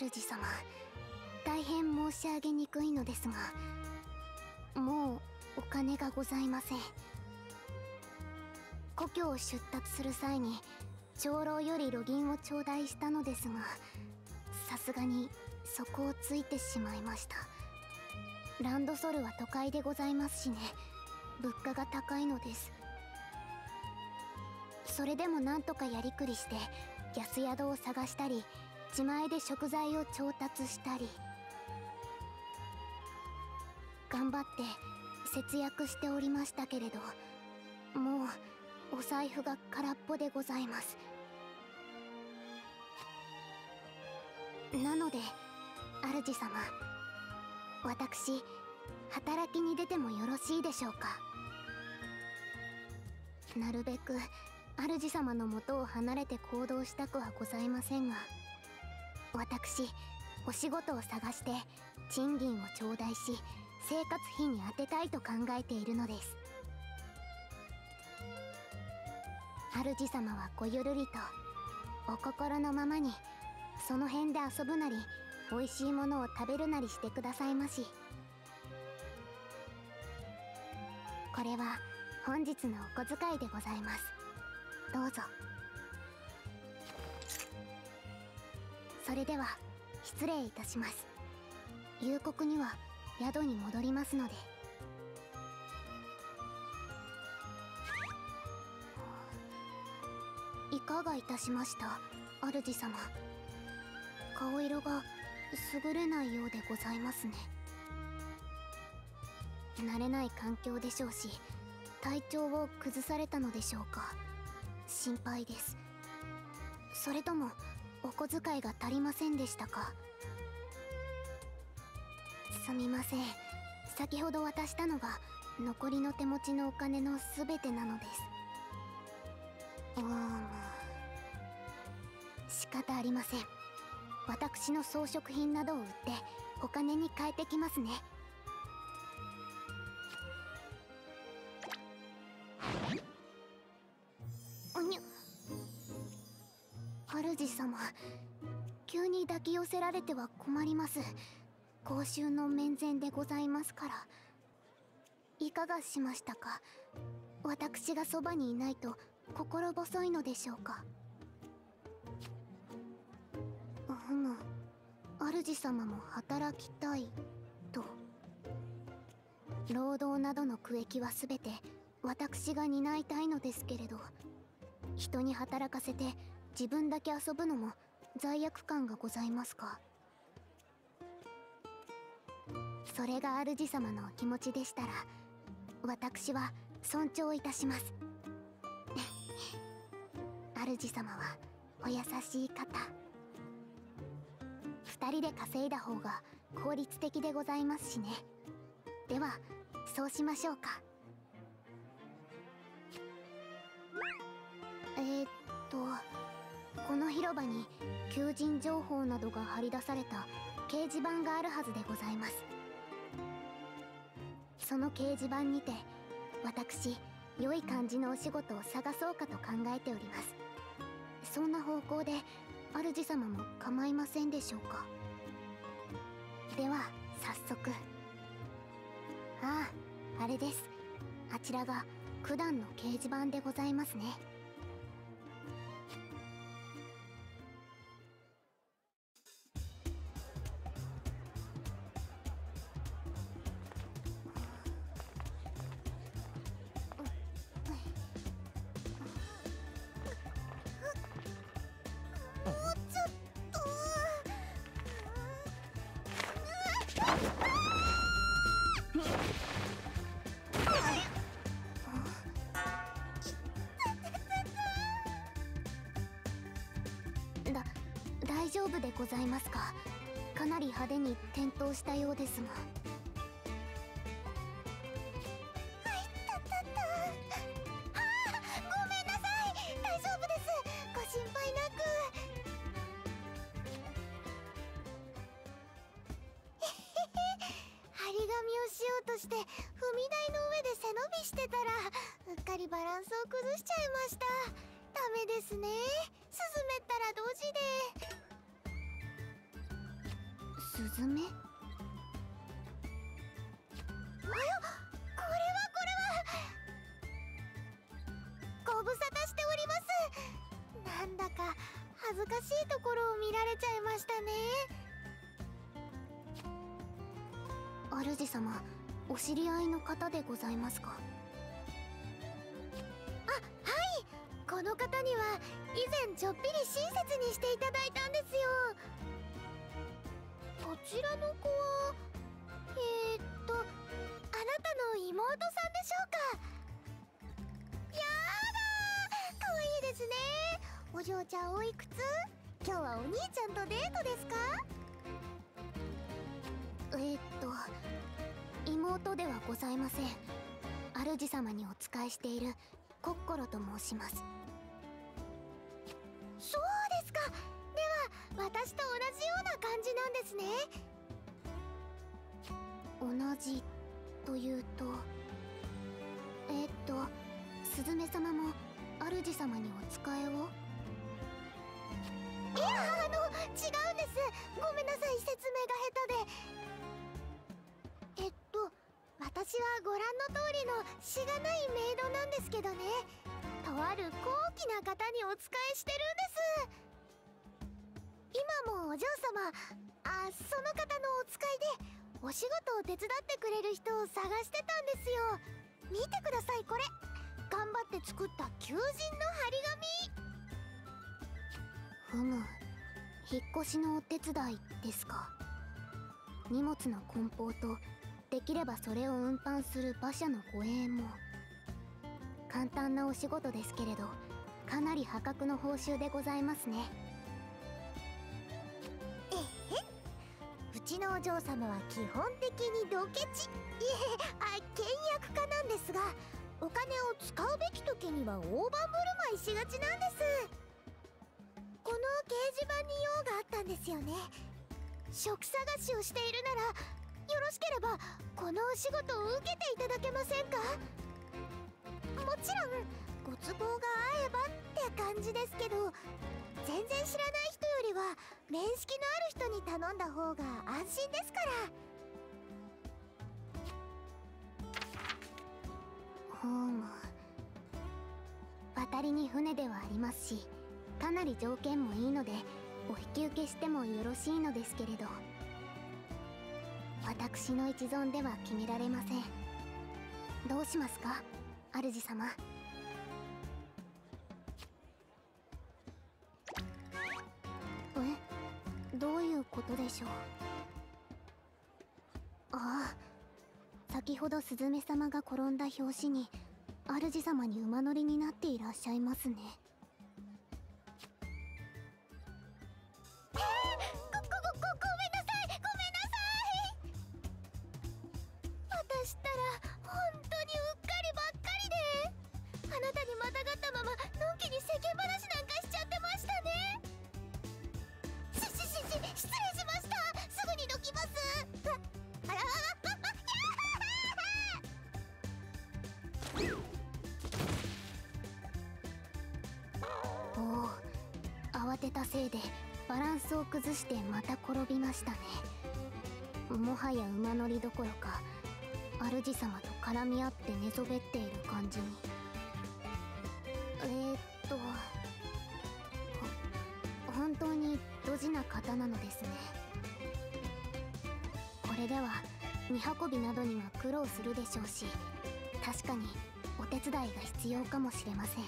主様、大変申し上げにくいのですが、もうお金がございません。故郷を出立する際に長老より路銀を頂戴したのですが、さすがに底をついてしまいました。ランドソルは都会でございますしね、物価が高いのです。それでもなんとかやりくりして安宿を探したり、自前で食材を調達したり、頑張って節約しておりましたけれど、もうお財布が空っぽでございます。なので主様、私働きに出てもよろしいでしょうか。なるべく主様の元を離れて行動したくはございませんが、私お仕事を探して賃金を頂戴し、生活費に充てたいと考えているのです。主様はごゆるりとお心のままにその辺で遊ぶなり、美味しいものを食べるなりしてくださいまし。これは本日のお小遣いでございます。どうぞ。それでは失礼いたします。夕刻には宿に戻りますので。いかがいたしました、主様。顔色が優れないようでございますね。慣れない環境でしょうし、体調を崩されたのでしょうか。心配です。それともお小遣いが足りませんでしたか。すみません、先ほど渡したのが残りの手持ちのお金の全てなのです。仕方ありません。私の装飾品などを売ってお金に換えてきますね。主様、急に抱き寄せられては困ります。公衆の面前でございますから。いかがしましたか。私がそばにいないと心細いのでしょうか。主様も働きたいと。労働などの区域は全て私が担いたいのですけれど、人に働かせて自分だけ遊ぶのも罪悪感がございますか。それが主様のお気持ちでしたら、私は尊重いたします。主様はお優しい方。2人で稼いだ方が効率的でございますしね。ではそうしましょうか。この広場に求人情報などが貼り出された掲示板があるはずでございます。その掲示板にて私、良い感じのお仕事を探そうかと考えております。そんな方向で主様も構いませんでしょうか。では早速。あれです。あちらが九段の掲示板でございますね。大丈夫でございますか。かなり派手に転倒したようですが。 ごめんなさい。大丈夫です。ご心配なく。張り紙をしようとして踏み台の上で背伸びしてたら、うっかりバランスを崩しちゃいました。ダメですね。進めたらドジで。 スズメ？ ご無沙汰しております。なんだか恥ずかしいところを見られちゃいましたね。 主様、お知り合いの方でございますか？ はい、この方には以前ちょっぴり親切にしていただいたんですよ。こちらの子はあなたの妹さんでしょうか？やだー、かわいいですね。お嬢ちゃんおいくつ？今日はお兄ちゃんとデートですか？ 妹ではございません。主様にお仕えしているコッコロと申します。 そうですか。では私と同じような感じなんですね。 同じというと、スズメ様も主様にお仕えを？ いや、違うんです。ごめんなさい、説明が下手で。私はご覧の通りのしがないメイドなんですけどね、とある高貴な方にお仕えしてるんです。今もお嬢様、その方のお使いでお仕事を手伝ってくれる人を探してたんですよ。見てください、これ頑張って作った求人の張り紙。 ふむ、引っ越しのお手伝いですか。荷物の梱包とできればそれを運搬する馬車の護衛も。簡単なお仕事ですけれど、かなり破格の報酬でございますね。 うちのお嬢様は基本的にドケチ、倹約家なんですが、お金を使うべき時には大盤振る舞いしがちなんです。この掲示板に用があったんですよね。職探しをしているならよろしければこのお仕事を受けていただけませんか？もちろんご都合が合えばって感じですけど、全然知らない人よりは面識のある人に頼んだ方が安心ですから。 ほうむ。渡りに船ではありますし、かなり条件もいいのでお引き受けしてもよろしいのですけれど、私の一存では決められません。どうしますか、主様。どういうことでしょう。ああ、先ほどスズメ様が転んだ拍子に主様に馬乗りになっていらっしゃいますね。 私ったら本当にうっかりばっかりで、あなたにまたがったままのんきに世間話なんかしちゃってましたね。失礼しました。すぐにどきます。あらおお、慌てたせいでバランスを崩してまた転びましたね。もはや馬乗りどころか主様と絡み合って寝そべっている感じに。本当にドジな方なのですね。これでは荷運びなどには苦労するでしょうし、確かにお手伝いが必要かもしれません。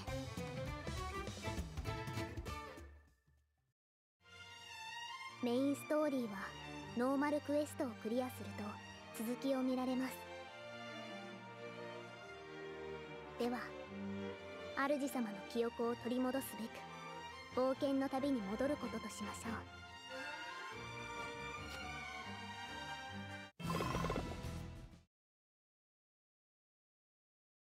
メインストーリーはノーマルクエストをクリアすると続きを見られます。では主様の記憶を取り戻すべく冒険の旅に戻ることとしましょう。